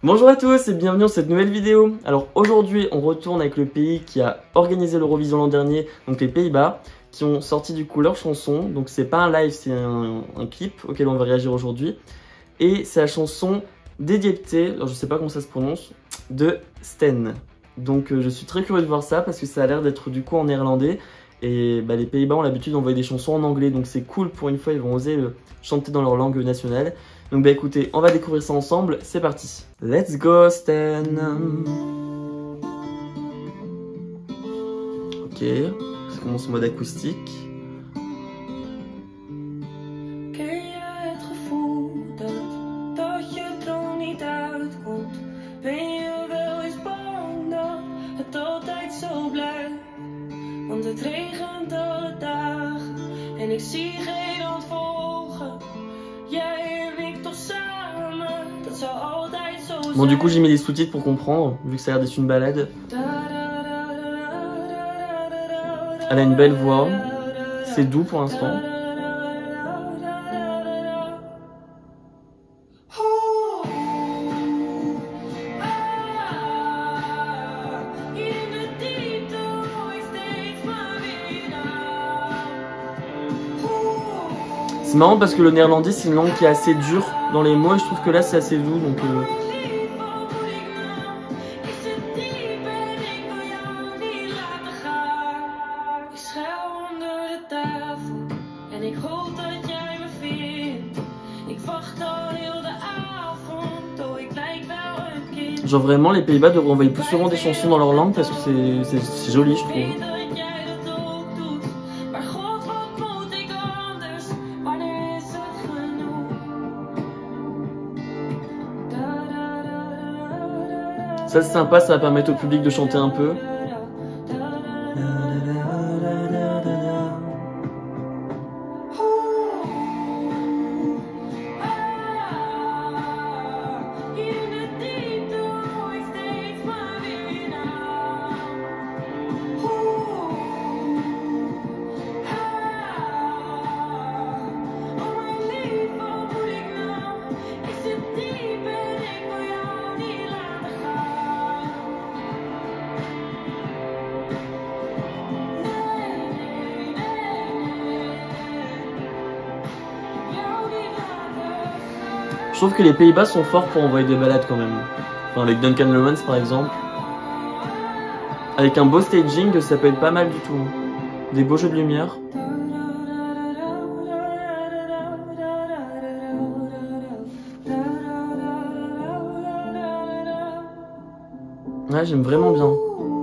Bonjour à tous et bienvenue dans cette nouvelle vidéo. Alors aujourd'hui on retourne avec le pays qui a organisé l'Eurovision l'an dernier, donc les Pays-Bas, qui ont sorti du coup leur chanson. Donc c'est pas un live, c'est un clip auquel on va réagir aujourd'hui. Et c'est la chanson Dédiepté, alors je sais pas comment ça se prononce, de Sten. Donc je suis très curieux de voir ça parce que ça a l'air d'être du coup en néerlandais. Et les Pays-Bas ont l'habitude d'envoyer des chansons en anglais, donc c'est cool, pour une fois ils vont oser chanter dans leur langue nationale. Donc écoutez, on va découvrir ça ensemble, c'est parti. Let's go Sten. Ok, ça commence en mode acoustique. Want het regent alle dagen en ik zie geen hand volgen. Jij en ik toch samen, dat zou altijd zo zijn. Bon, du coup, j'ai mis les sous-titres pour comprendre, vu que ça a l'air d'être une balade. Elle a une belle voix, c'est doux pour l'instant. C'est marrant parce que le néerlandais c'est une langue qui est assez dure dans les mots et je trouve que là c'est assez doux donc genre vraiment les Pays-Bas devraient envoyer plus souvent des chansons dans leur langue parce que c'est joli je trouve. Ça c'est sympa, ça va permettre au public de chanter un peu. Je trouve que les Pays-Bas sont forts pour envoyer des balades quand même. Enfin, avec Duncan Lawrence par exemple. Avec un beau staging, ça peut être pas mal du tout. Des beaux jeux de lumière. Ouais, j'aime vraiment bien.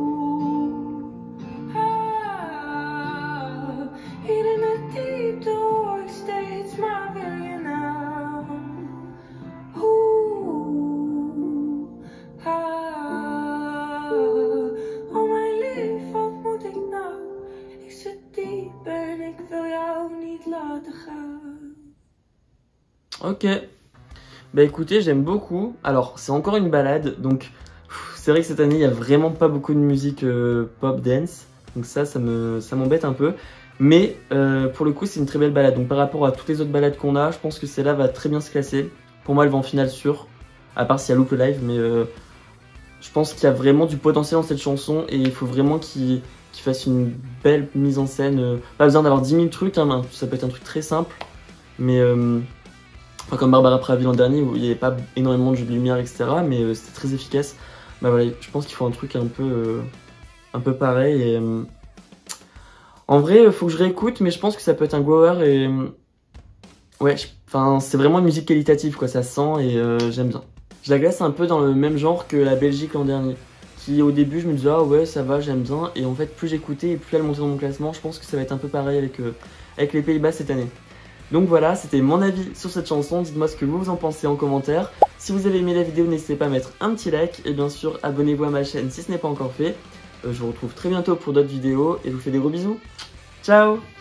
Ok, bah écoutez, j'aime beaucoup. Alors, c'est encore une balade, donc c'est vrai que cette année, il n'y a vraiment pas beaucoup de musique pop dance. Donc ça m'embête un peu. Mais pour le coup, c'est une très belle balade. Donc par rapport à toutes les autres balades qu'on a, je pense que celle-là va très bien se classer. Pour moi, elle va en finale sûre. À part si elle loupe le live, mais je pense qu'il y a vraiment du potentiel dans cette chanson. Et il faut vraiment qu'il fasse une belle mise en scène. Pas besoin d'avoir 10 000 trucs, hein, ça peut être un truc très simple. Mais... Enfin, comme Barbara Pravi l'an dernier où il n'y avait pas énormément de jeux de lumière etc mais c'était très efficace. Bah voilà, je pense qu'il faut un truc un peu pareil et en vrai il faut que je réécoute mais je pense que ça peut être un goer et ouais, enfin c'est vraiment une musique qualitative quoi, ça sent et j'aime bien. Je la glace un peu dans le même genre que la Belgique l'an dernier qui au début je me disais ah ouais ça va j'aime bien et en fait plus j'écoutais et plus elle montait dans mon classement. Je pense que ça va être un peu pareil avec les Pays-Bas cette année. Donc voilà, c'était mon avis sur cette chanson, dites-moi ce que vous en pensez en commentaire. Si vous avez aimé la vidéo, n'hésitez pas à mettre un petit like et bien sûr abonnez-vous à ma chaîne si ce n'est pas encore fait. Je vous retrouve très bientôt pour d'autres vidéos et je vous fais des gros bisous. Ciao!